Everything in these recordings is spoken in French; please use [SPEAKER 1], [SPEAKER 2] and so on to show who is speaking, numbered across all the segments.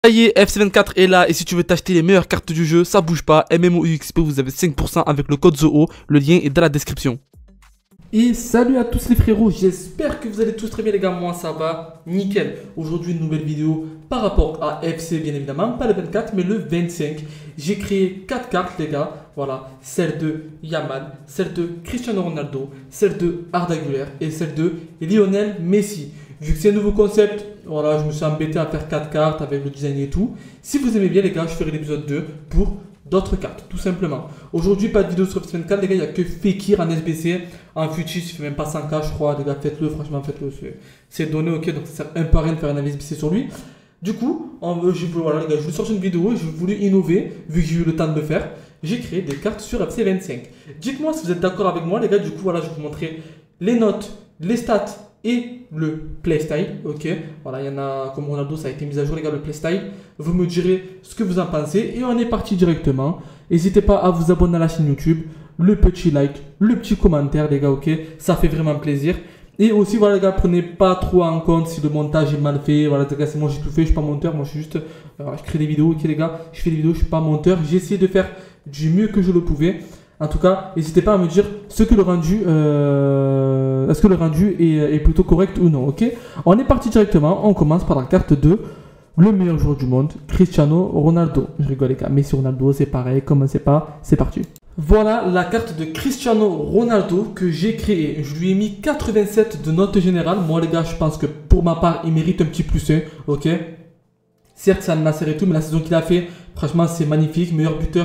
[SPEAKER 1] Ça y est, FC24 est là et si tu veux t'acheter les meilleures cartes du jeu, ça bouge pas. MMOUXP, vous avez 5% avec le code ZOO. Le lien est dans la description. Et salut à tous les frérots, j'espère que vous allez tous très bien les gars, moi ça va nickel. Aujourd'hui une nouvelle vidéo par rapport à FC bien évidemment, pas le 24 mais le 25. J'ai créé 4 cartes les gars, voilà, celle de Yamal, celle de Cristiano Ronaldo, celle de Arda Güler et celle de Lionel Messi. Vu que c'est un nouveau concept, voilà, je me suis embêté à faire 4 cartes avec le design et tout. Si vous aimez bien les gars, je ferai l'épisode 2 pour d'autres cartes, tout simplement. Aujourd'hui, pas de vidéo sur FC24, les gars, il n'y a que Fekir en SBC. En futur, il fait même pas 100K, je crois. Les gars, faites-le, franchement, faites-le. C'est donné, ok, donc ça sert un peu à rien de faire un SBC sur lui. Du coup, voilà, les gars, je voulais sortir une vidéo et je voulais innover, vu que j'ai eu le temps de le faire. J'ai créé des cartes sur FC25. Dites-moi si vous êtes d'accord avec moi, les gars. Du coup, voilà, je vais vous montrer les notes, les stats et le playstyle, ok. Voilà, il y en a, comme Ronaldo, ça a été mis à jour, les gars, le playstyle. Vous me direz ce que vous en pensez et on est parti directement. N'hésitez pas à vous abonner à la chaîne YouTube, le petit like, le petit commentaire, les gars, ok. Ça fait vraiment plaisir. Et aussi, voilà, les gars, prenez pas trop en compte si le montage est mal fait. Voilà, les gars, c'est moi, j'ai tout fait, je suis pas monteur, moi, je suis juste, je crée des vidéos, ok, les gars. Je fais des vidéos, je suis pas monteur. J'ai essayé de faire du mieux que je le pouvais. En tout cas, n'hésitez pas à me dire ce que le rendu, est-ce que le rendu est plutôt correct ou non, ok. On est parti directement, on commence par la carte de le meilleur joueur du monde, Cristiano Ronaldo. Je rigole les gars, Messi Ronaldo, c'est pareil, commencez pas, c'est parti. Voilà la carte de Cristiano Ronaldo que j'ai créée. Je lui ai mis 87 de note générale. Moi les gars, je pense que pour ma part, il mérite un petit plus 1, ok. Certes, ça Nasser et tout, mais la saison qu'il a fait, franchement, c'est magnifique. Meilleur buteur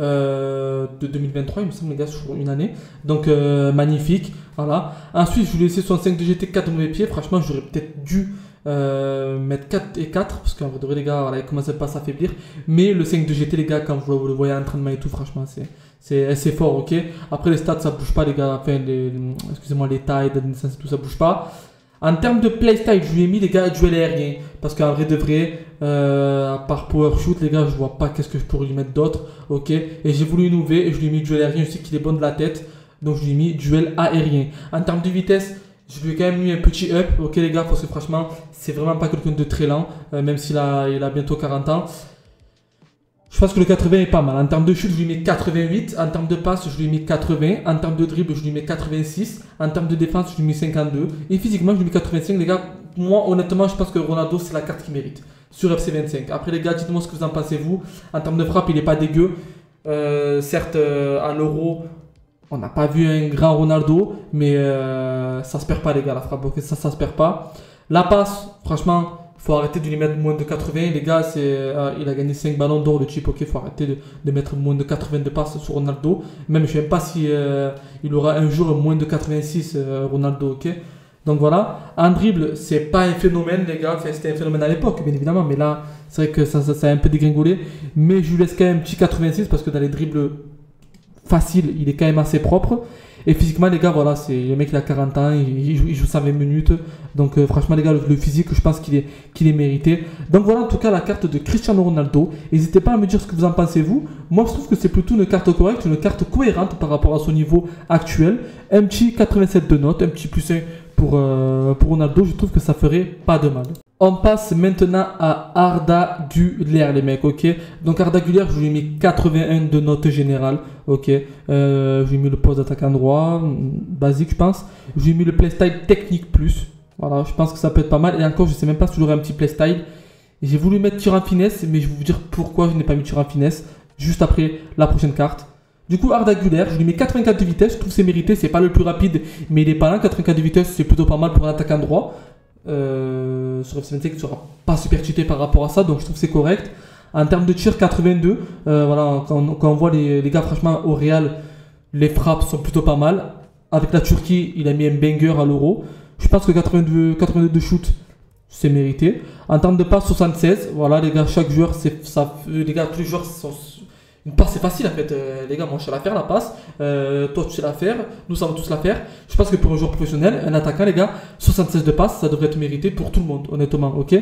[SPEAKER 1] de 2023, il me semble, les gars, sur une année. Donc, magnifique. Voilà. Ensuite, je lui ai laissé son 5 de GT 4 dans mes pieds. Franchement, j'aurais peut-être dû mettre 4 et 4. Parce qu'en vrai, les gars, voilà, il commençait pas à s'affaiblir. Mais le 5 de GT, les gars, quand vous le voyez en entraînement et tout, franchement, c'est fort, ok. Après, les stats, ça bouge pas, les gars. Enfin, excusez-moi, les tailles, tout ça bouge pas. En termes de playstyle, je lui ai mis les gars duel aérien. Parce qu'en vrai de vrai, à part power shoot, les gars, je vois pas qu'est-ce que je pourrais lui mettre d'autre. Ok. Et j'ai voulu innover et je lui ai mis duel aérien. Je sais qu'il est bon de la tête. Donc je lui ai mis duel aérien. En termes de vitesse, je lui ai quand même mis un petit up. Ok les gars, parce que franchement, c'est vraiment pas quelqu'un de très lent. Même s'il a bientôt 40 ans. Je pense que le 80 est pas mal. En termes de chute, je lui mets 88. En termes de passe, je lui mets 80. En termes de dribble, je lui mets 86. En termes de défense, je lui mets 52. Et physiquement, je lui mets 85. Les gars, moi, honnêtement, je pense que Ronaldo, c'est la carte qu'il mérite sur FC25. Après, les gars, dites-moi ce que vous en pensez, vous. En termes de frappe, il n'est pas dégueu. Certes, à l'Euro, on n'a pas vu un grand Ronaldo. Mais ça se perd pas, les gars, la frappe. Okay, ça se perd pas. La passe, franchement... Faut arrêter de lui mettre moins de 80. Les gars, il a gagné 5 ballons d'or, le type. Ok, faut arrêter de mettre moins de 80 de passes sur Ronaldo. Même, je ne sais même pas si il aura un jour moins de 86, Ronaldo. Ok. Donc voilà. En dribble, c'est pas un phénomène, les gars. Enfin, c'était un phénomène à l'époque, bien évidemment. Mais là, c'est vrai que ça a un peu dégringolé. Mais je lui laisse quand même un petit 86 parce que dans les dribbles faciles, il est quand même assez propre. Et physiquement, les gars, voilà, c'est le mec, il a 40 ans, il joue 120 minutes. Donc, franchement, les gars, le physique, je pense qu'il est mérité. Donc, voilà, en tout cas, la carte de Cristiano Ronaldo. N'hésitez pas à me dire ce que vous en pensez, vous. Moi, je trouve que c'est plutôt une carte correcte, une carte cohérente par rapport à son niveau actuel. Un petit 87 de notes, un petit plus 1 pour Ronaldo. Je trouve que ça ferait pas de mal. On passe maintenant à Arda Güler, les mecs, ok. Donc Arda Güler, je lui ai mis 81 de note générale, ok. Je lui ai mis le poste d'attaquant droit, basique, je pense. Je lui ai mis le playstyle technique plus. Voilà, je pense que ça peut être pas mal. Et encore, je sais même pas si j'aurai un petit playstyle. J'ai voulu mettre tir en finesse, mais je vais vous dire pourquoi je n'ai pas mis tir en finesse juste après la prochaine carte. Du coup, Arda Güler, je lui mets 84 de vitesse. Je trouve que c'est mérité. C'est pas le plus rapide, mais il est pas là. 84 de vitesse, c'est plutôt pas mal pour un attaquant droit. Sur FC25 qui ne sera pas super cheaté par rapport à ça, donc je trouve que c'est correct. En termes de tir, 82. Voilà, quand on voit les gars, franchement, au Real, les frappes sont plutôt pas mal. Avec la Turquie, il a mis un banger à l'Euro. Je pense que 82 de shoot, c'est mérité. En termes de passe, 76. Voilà, les gars, chaque joueur, les gars, tous les joueurs sont. Une passe, c'est facile en fait, les gars. Moi, je sais la faire, la passe. Toi, tu sais la faire. Nous savons tous la faire. Je pense que pour un joueur professionnel, un attaquant, les gars, 76 de passe, ça devrait être mérité pour tout le monde, honnêtement. Ok.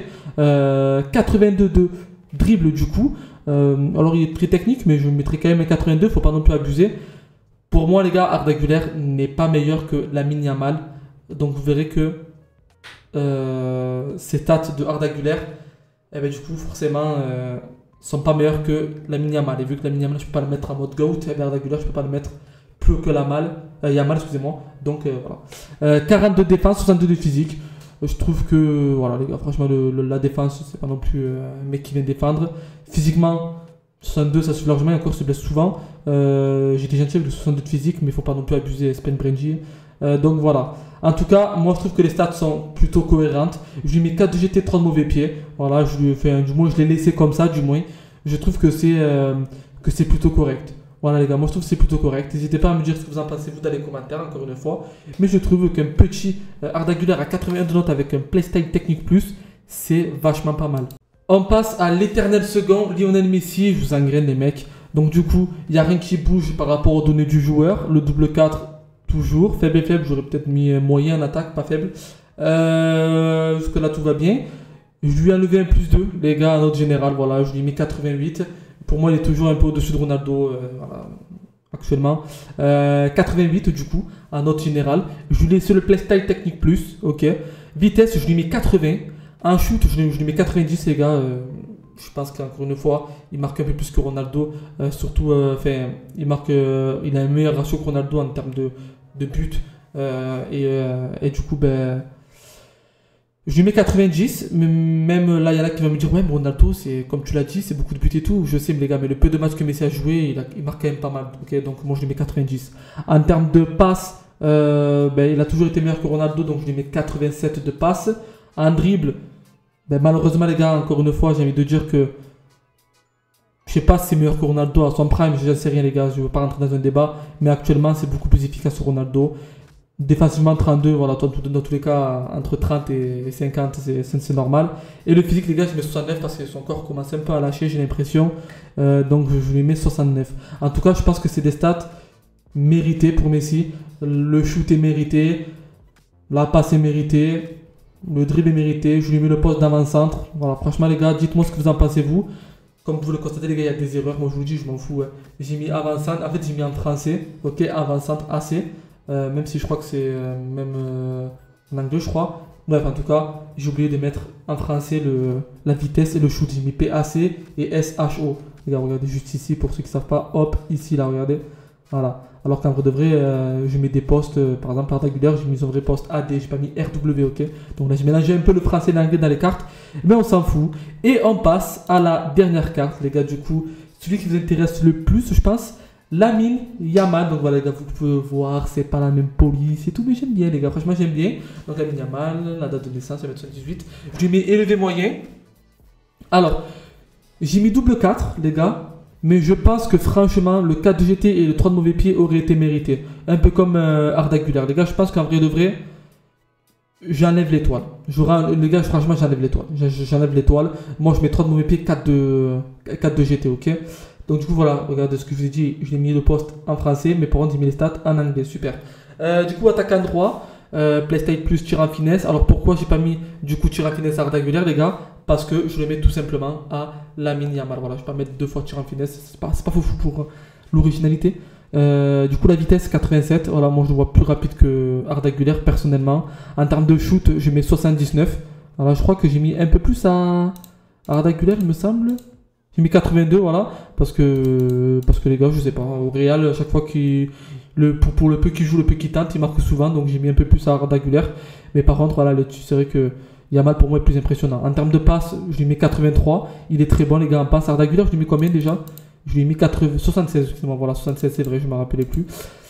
[SPEAKER 1] 82 de dribble, du coup. Alors, il est très technique, mais je mettrai quand même un 82. Faut pas non plus abuser. Pour moi, les gars, Arda Güler n'est pas meilleur que Lamine Yamal. Donc, vous verrez que ces stats de Arda Güler et ben, du coup, forcément, sont pas meilleurs que Lamine Yamal. Et vu que Lamine Yamal, je peux pas le mettre en mode GOAT, et Arda Güler, je peux pas le mettre plus que Yamal, excusez-moi. Donc voilà. 42 de défense, 62 de physique. Je trouve que, voilà, les gars, franchement, la défense, c'est pas non plus un mec qui vient défendre. Physiquement, 62, ça suffit largement, et encore, se blesse souvent. J'étais gentil avec le 62 de physique, mais il faut pas non plus abuser Spen Brenji. Donc voilà. En tout cas, moi je trouve que les stats sont plutôt cohérentes. Je lui mets 4 de GT, 3 de mauvais pieds. Voilà, je lui ai fait du moins, je l'ai laissé comme ça, du moins. Je trouve que c'est plutôt correct. Voilà les gars, moi je trouve que c'est plutôt correct. N'hésitez pas à me dire ce que vous en pensez vous dans les commentaires, encore une fois. Mais je trouve qu'un petit Arda Güler à 81 de notes avec un Playstyle Technique Plus, c'est vachement pas mal. On passe à l'éternel second, Lionel Messi. Je vous engraine les mecs. Donc du coup, il n'y a rien qui bouge par rapport aux données du joueur. Le double 4, toujours. Faible et faible, j'aurais peut-être mis moyen en attaque, pas faible. Jusque là tout va bien. Je lui ai enlevé un plus 2, les gars, en note générale. Voilà, je lui ai mis 88. Pour moi, il est toujours un peu au-dessus de Ronaldo, voilà, actuellement. 88 du coup, en note générale. Je lui ai laissé le Playstyle Technique Plus, ok. Vitesse, je lui ai mis 80. En shoot, je lui ai mis 90, les gars. Je pense qu'encore une fois, il marque un peu plus que Ronaldo. Surtout, il a un meilleur ratio que Ronaldo en termes de buts. Et du coup, ben, je lui mets 90. Mais même là, il y en a qui vont me dire, ouais, mais Ronaldo, c'est comme tu l'as dit, c'est beaucoup de buts et tout. Je sais, mais les gars, mais le peu de matchs que Messi a joué, il marque quand même pas mal. Okay, donc, moi, je lui mets 90. En termes de passes, ben, il a toujours été meilleur que Ronaldo. Donc, je lui mets 87 de passes. En dribble, ben, malheureusement, les gars, encore une fois, j'ai envie de dire que je sais pas si c'est meilleur que Ronaldo à son prime, je ne sais rien, les gars, je ne veux pas rentrer dans un débat, mais actuellement, c'est beaucoup plus efficace que Ronaldo. Défensivement, 32, voilà, dans tous les cas, entre 30 et 50, c'est normal. Et le physique, les gars, je mets 69 parce que son corps commence un peu à lâcher, j'ai l'impression. Donc, je lui mets 69. En tout cas, je pense que c'est des stats méritées pour Messi. Le shoot est mérité, la passe est méritée. Le dribble est mérité, je lui mets le poste d'avant-centre. Voilà, franchement les gars, dites-moi ce que vous en pensez vous. Comme vous le constatez les gars, il y a des erreurs, moi je vous le dis, je m'en fous. Ouais. J'ai mis avant-centre, en fait j'ai mis en français, ok, avant-centre AC. Même si je crois que c'est même en anglais je crois. Bref, en tout cas, j'ai oublié de mettre en français la vitesse et le shoot. J'ai mis PAC et SHO. Les gars, regardez juste ici, pour ceux qui ne savent pas, hop, ici là, regardez. Voilà. Alors qu'en vrai de vrai, je mets des postes, par exemple, Arda Güler, j'ai mis un vrai poste AD, j'ai pas mis RW, ok. Donc là, j'ai mélangé un peu le français et l'anglais dans les cartes, mais on s'en fout. Et on passe à la dernière carte, les gars, du coup, celui qui vous intéresse le plus, je pense, Lamine Yamal. Donc voilà, les gars, vous pouvez voir, c'est pas la même police et tout, mais j'aime bien, les gars, franchement, j'aime bien. Donc Lamine Yamal, la date de naissance, 78. Je lui mets élevé moyen. Alors, j'ai mis double 4, les gars. Mais je pense que franchement, le 4 de GT et le 3 de mauvais pied auraient été mérités. Un peu comme Arda Güler. Les gars, je pense qu'en vrai de vrai, j'enlève l'étoile. Les gars, franchement, j'enlève l'étoile. J'enlève l'étoile. Moi, je mets 3 de mauvais pied, 4 de GT, ok. Donc, du coup, voilà, regardez ce que je vous ai dit. Je l'ai mis le poste en français, mais par contre, j'ai mis les stats en anglais. Super. Du coup, attaquant droit, Playstyle plus tir en finesse. Alors, pourquoi j'ai pas mis du coup tir en finesse à Arda Güler, les gars? Parce que je le mets tout simplement à Lamine Yamal. Voilà, je ne vais pas mettre 2 fois tir en finesse. C'est pas fou pour l'originalité. Du coup, la vitesse 87. Voilà, moi je le vois plus rapide que Arda Güler personnellement. En termes de shoot, je mets 79. Voilà, je crois que j'ai mis un peu plus à Arda Güler, il me semble. J'ai mis 82, voilà. Parce que les gars, je sais pas. Au Real, à chaque fois pour le peu qu'il joue, le peu qu'il tente, il marque souvent. Donc j'ai mis un peu plus à Arda Güler. Mais par contre, voilà, c'est vrai que Yamal pour moi est plus impressionnant. En termes de passe, je lui mets 83. Il est très bon les gars en passe. Arda Güler, je lui mets combien déjà? Je lui ai mis 76, excusez-moi, voilà, 76 c'est vrai, je ne me rappelais plus.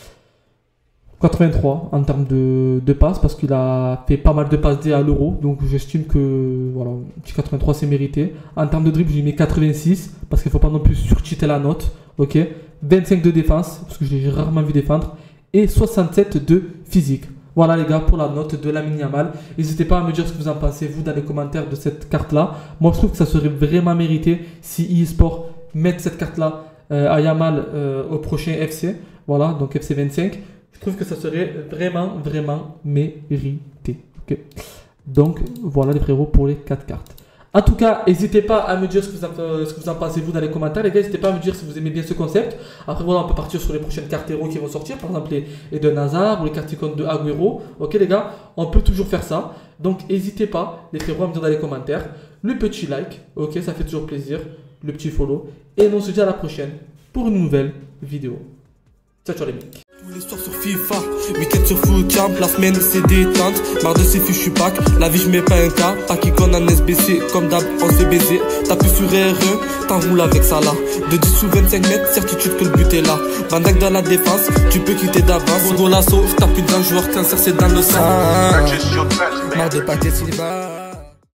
[SPEAKER 1] 83 en termes de passes parce qu'il a fait pas mal de passes D à l'Euro. Donc j'estime que voilà, 83 c'est mérité. En termes de dribble, je lui mets 86 parce qu'il ne faut pas non plus surcheater la note. Ok, 25 de défense parce que je l'ai rarement vu défendre. Et 67 de physique. Voilà les gars pour la note de Lamine Yamal. N'hésitez pas à me dire ce que vous en pensez vous dans les commentaires de cette carte là. Moi je trouve que ça serait vraiment mérité si eSport mette cette carte là à Yamal au prochain FC. Voilà, donc FC 25. Je trouve que ça serait vraiment mérité. Okay. Donc voilà les frérots pour les 4 cartes. En tout cas, n'hésitez pas à me dire ce que vous en pensez vous dans les commentaires. Les gars, n'hésitez pas à me dire si vous aimez bien ce concept. Après, voilà, on peut partir sur les prochaines cartes héros qui vont sortir. Par exemple, les de Hazard ou les cartes icônes de Agüero. Ok, les gars, on peut toujours faire ça. Donc, n'hésitez pas, les frérots, à me dire dans les commentaires. le petit like, ok, ça fait toujours plaisir, le petit follow. Et on se dit à la prochaine pour une nouvelle vidéo. Ciao, ciao les mecs.
[SPEAKER 2] Tous les soirs sur FIFA, week-end sur Footcamp, la semaine c'est détente. Marre de ces fichus packs, la vie je mets pas un cas. Pas qui connaît un SBC, comme d'hab on s'est baisé. T'appuies sur R1, t'enroules avec ça là. De 10 ou 25 mètres, certitude que le but est là. Bandac dans la défense, tu peux quitter d'avance. Gros l'assaut, t'as plus d'un joueur, cancer c'est dans le sang. Marre de paquets Silva.